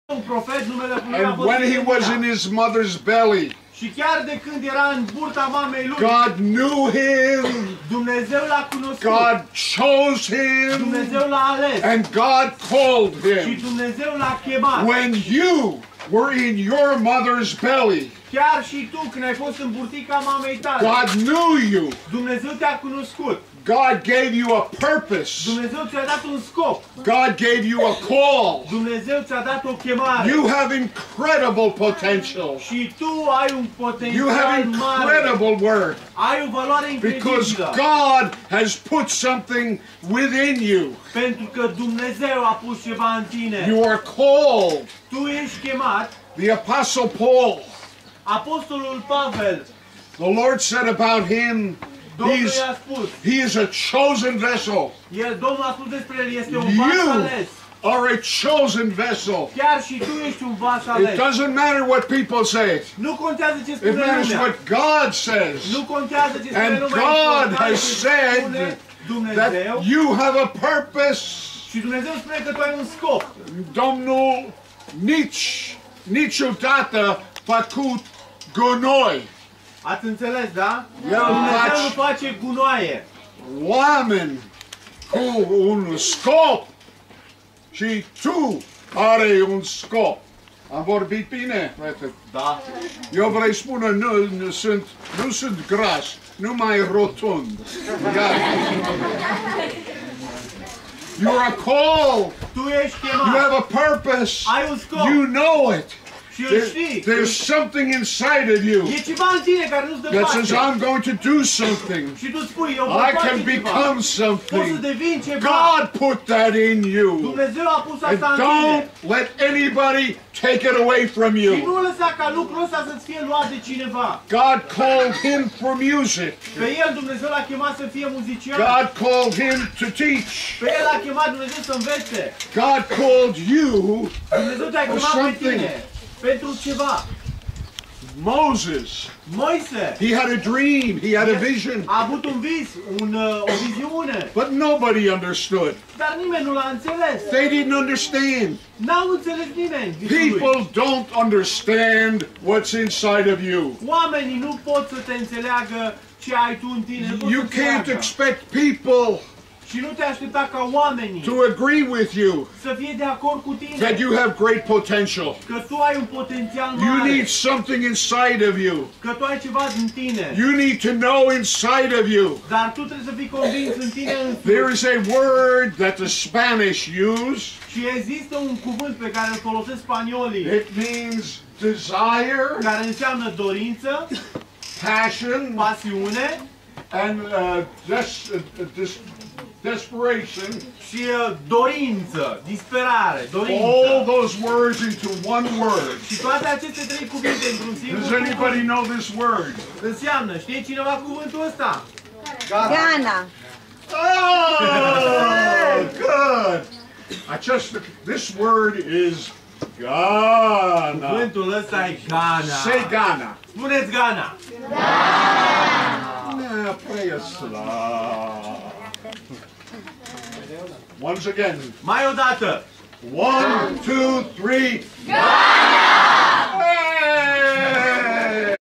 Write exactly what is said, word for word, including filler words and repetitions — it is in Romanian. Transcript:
un profet, numele lui a And fost when he was in Ieremia. his mother's belly, Și chiar de când era în burta mamei lui, God knew him, Dumnezeu l-a cunoscut. God chose him, Dumnezeu l-a ales. and God called Și him. Dumnezeu l-a chemat. When you were in your mother's belly, Chiar și tu, când ai fost în burtica mamei tale, God knew you. Dumnezeu te-a cunoscut. God gave you a purpose. Dumnezeu ți-a dat un scop. God gave you a call. Dumnezeu ți-a dat o chemare. You have incredible potential. Și tu ai un You potențial have mare. incredible worth. Ai o valoare Because incredibilă. God has put something within you. Pentru că Dumnezeu a pus ceva în tine. You are called. Tu ești chemat. The Apostle Paul, Apostolul Pavel, the Lord said about him, Domnul he's, i-a spus, he is a chosen vessel. el, Domnul a spus despre el, este un vas You ales. are a chosen vessel. Chiar și tu ești un vas It ales. doesn't matter what people say. Nu contează ce It spune matters lumea. what God says. Nu contează ce spune And lumea. God Important has ce said spune that Dumnezeu. you have a purpose. Și Dumnezeu spune că tu ai un scop. Domnul nici, niciodată făcut gunoi. Ați înțeles, da? El Dumnezeu face- nu face gunoaie. Oameni cu un scop și tu are un scop. Am vorbit bine, frate. Da. Eu vrei spune, nu, nu, sunt, nu sunt gras, numai rotund. Gata. You are called. Tu ești You chemat. have a purpose. Ai un scop. You know it. Și îl There- știi. there's something inside of you E ceva în tine care nu-ți dă that says, pace. I'm going to do something. Și tu spui, eu voi I face can ceva. become Poți să something. devin ceva. God put that in you. Dumnezeu a pus And asta în don't tine. let anybody take it away from Și you. nu lăsa ca lucrul ăsta să-ți fie luat de cineva. God called him for music. Pe el Dumnezeu l-a chemat să fie muzician. God called him to teach. Pe el l-a chemat Dumnezeu să învețe. God called you. Dumnezeu te-a For chemat pe something. tine. Pentru ceva. Moses, Moise he had a dream, he had a vision, a avut un vis, un, uh, o viziune. but nobody understood. Dar nimeni nu l-a înțeles. They didn't understand. N-au înțeles nimeni visul lui. People don't understand what's inside of you. Oamenii nu pot să te înțeleagă ce ai tu în tine. Nu pot You să can't înțeleagă. expect people Și nu te aștepta ca oamenii to agree with you să fie de acord cu tine. that you have great potential. Că tu ai un potențial You mare. need something inside of you. Că tu ai ceva din tine. You need to know inside of you. Dar tu trebuie să fii convins în tine There însuți. is a word that the Spanish use. Și există un cuvânt pe care îl folosesc spaniolii, It means desire, care înseamnă dorință, passion, pasiune and uh, des- uh, des- desperation. și uh, dorință, disperare, All dorință. those words into one word. Și toate aceste trei cuvinte într-un singur Does anybody cuvânt know this word? înseamnă, știe cineva cuvântul ăsta? Gana. Oh, good. I just, this word is Ghana. Cuvântul ăsta e Ghana. Say Ghana. Spuneți Ghana. Yeah, praise Allah. Once again. Mai o dată. One, two, three.